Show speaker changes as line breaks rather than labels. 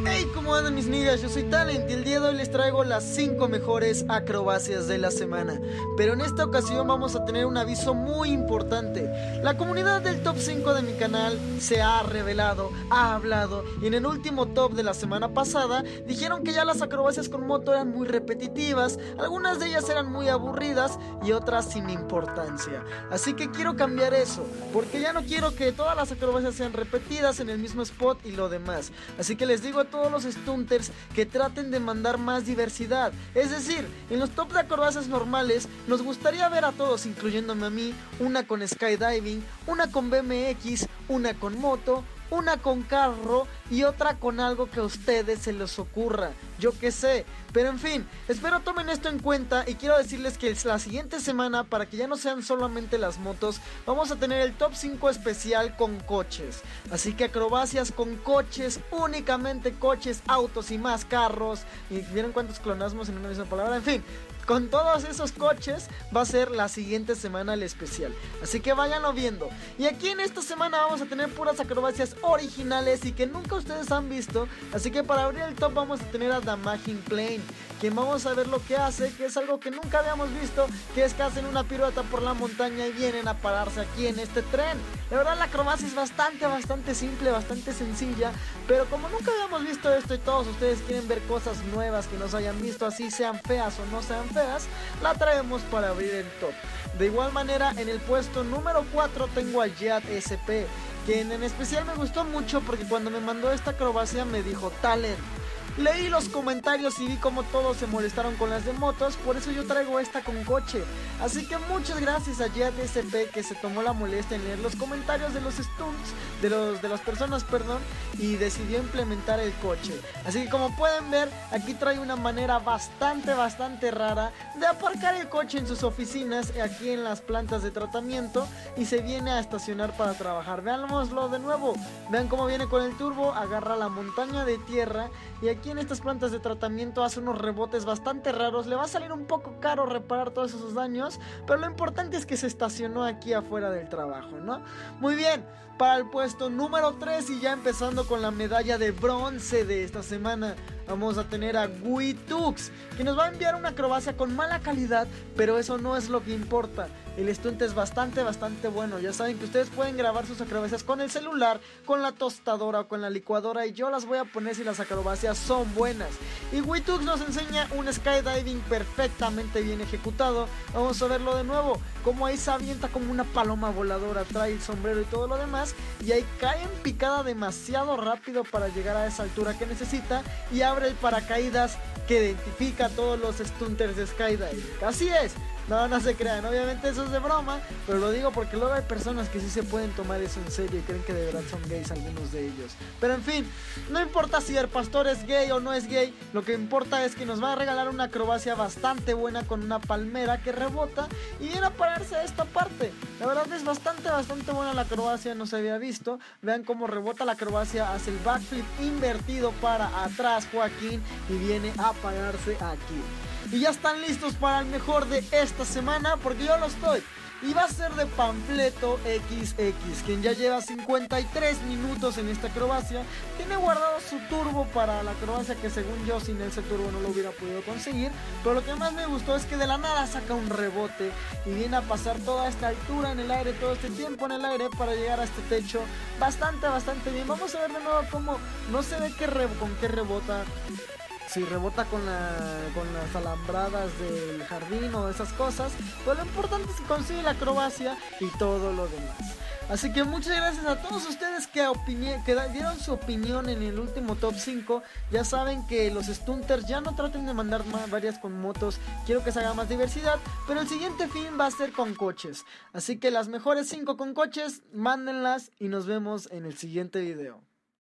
Hey, ¿cómo andan mis niggas? Yo soy Talent y el día de hoy les traigo las 5 mejores acrobacias de la semana. Pero en esta ocasión vamos a tener un aviso muy importante. La comunidad del top 5 de mi canal se ha revelado, ha hablado, y en el último top de la semana pasada dijeron que ya las acrobacias con moto eran muy repetitivas, algunas de ellas eran muy aburridas y otras sin importancia. Así que quiero cambiar eso, porque ya no quiero que todas las acrobacias sean repetidas en el mismo spot y lo demás. Así que les digo a todos los stunters que traten de mandar más diversidad. Es decir, en los top de acrobacias normales nos gustaría ver a todos, incluyéndome a mí, una con skydiving, una con BMX, una con moto, una con carro y otra con algo que a ustedes se les ocurra, yo qué sé. Pero en fin, espero tomen esto en cuenta y quiero decirles que la siguiente semana, para que ya no sean solamente las motos, vamos a tener el top 5 especial con coches. Así que acrobacias con coches, únicamente coches, autos y más carros. ¿Y vieron cuántos clonasmos en una misma palabra? En fin, con todos esos coches va a ser la siguiente semana el especial. Así que váyanlo viendo. Y aquí en esta semana vamos a tener puras acrobacias originales y que nunca ustedes han visto. Así que para abrir el top vamos a tener a The Magin Plane, quien vamos a ver lo que hace, que es algo que nunca habíamos visto, que es que hacen una pirueta por la montaña y vienen a pararse aquí en este tren. La verdad la acrobacia es bastante simple, bastante sencilla, pero como nunca habíamos visto esto y todos ustedes quieren ver cosas nuevas que no se hayan visto, así sean feas o no sean feas, la traemos para abrir el top. De igual manera, en el puesto número 4 tengo a Jet SP, quien en especial me gustó mucho porque cuando me mandó esta acrobacia me dijo: Talent, leí los comentarios y vi como todos se molestaron con las de motos, por eso yo traigo esta con coche. Así que muchas gracias a Jet SP, que se tomó la molestia en leer los comentarios de los stunts, de las personas, perdón, y decidió implementar el coche. Así que como pueden ver, aquí trae una manera bastante rara de aparcar el coche en sus oficinas, aquí en las plantas de tratamiento, y se viene a estacionar para trabajar. Veámoslo de nuevo, vean cómo viene con el turbo, agarra la montaña de tierra, y aquí en estas plantas de tratamiento hace unos rebotes bastante raros. Le va a salir un poco caro reparar todos esos daños, pero lo importante es que se estacionó aquí afuera del trabajo, ¿no? Muy bien, para el puesto número 3 y ya empezando con la medalla de bronce de esta semana, vamos a tener a Guitux, que nos va a enviar una acrobacia con mala calidad, pero eso no es lo que importa. El stunt es bastante bueno. Ya saben que ustedes pueden grabar sus acrobacias con el celular, con la tostadora o con la licuadora, y yo las voy a poner si las acrobacias son buenas. Y Guitux nos enseña un skydiving perfectamente bien ejecutado. Vamos a verlo de nuevo, como ahí se avienta como una paloma voladora, trae el sombrero y todo lo demás, y ahí cae en picada demasiado rápido para llegar a esa altura que necesita, y abre el paracaídas que identifica a todos los stunters de skydiving. Así es. No se crean, obviamente eso es de broma, pero lo digo porque luego hay personas que sí se pueden tomar eso en serio y creen que de verdad son gays algunos de ellos. Pero en fin, no importa si el pastor es gay o no es gay, lo que importa es que nos va a regalar una acrobacia bastante buena con una palmera que rebota y viene a pararse a esta parte. La verdad es bastante buena la acrobacia, no se había visto. Vean cómo rebota la acrobacia, hace el backflip invertido para atrás Joaquín y viene a pararse aquí. Y ya están listos para el mejor de esta semana, porque yo lo estoy. Y va a ser de Panfleto XX, quien ya lleva 53 minutos en esta acrobacia. Tiene guardado su turbo para la acrobacia, que según yo sin ese turbo no lo hubiera podido conseguir. Pero lo que más me gustó es que de la nada saca un rebote y viene a pasar toda esta altura en el aire, todo este tiempo en el aire para llegar a este techo. Bastante bien. Vamos a ver de nuevo cómo no se ve con qué rebota. Si rebota con las alambradas del jardín o esas cosas, pero lo importante es que consigue la acrobacia y todo lo demás. Así que muchas gracias a todos ustedes que dieron su opinión en el último top 5. Ya saben que los stunters ya no traten de mandar varias con motos, quiero que se haga más diversidad, pero el siguiente fin va a ser con coches. Así que las mejores 5 con coches, mándenlas y nos vemos en el siguiente video.